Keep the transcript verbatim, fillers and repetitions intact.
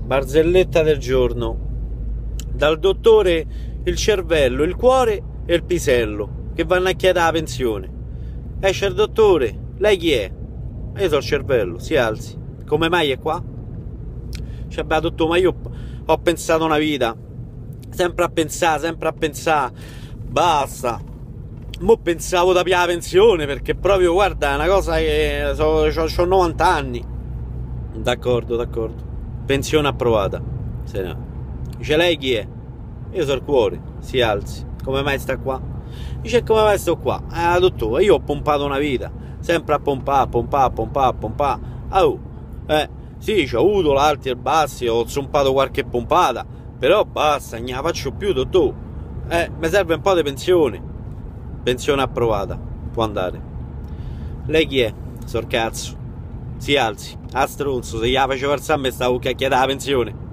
Barzelletta del giorno. Dal dottore il cervello, il cuore e il pisello che vanno a chiedere la pensione. Esce il dottore, lei chi è? Io sono il cervello, si alzi. Come mai è qua? Cioè, beh, dottore, ma io ho pensato una vita, sempre a pensare, sempre a pensare, basta. Mo pensavo da più la pensione, perché proprio, guarda, è una cosa che so, ho novanta anni. D'accordo, d'accordo. Pensione approvata. Se no. Dice, lei chi è? Io sono il cuore, si alzi. Come mai sta qua? Dice, come mai sto qua? Ah, dottore, io ho pompato una vita, sempre a pompare, a pompare, a pompare, a pompare. Oh, eh, sì, ho avuto l'alti e bassi, ho zompato qualche pompata, però basta, non la faccio più, dottore. Eh, mi serve un po' di pensione. Pensione approvata, può andare. Lei chi è? Sor cazzo. Si alzi, a stronzo, se gliela faceva alzare me stavo chiacchierando la pensione.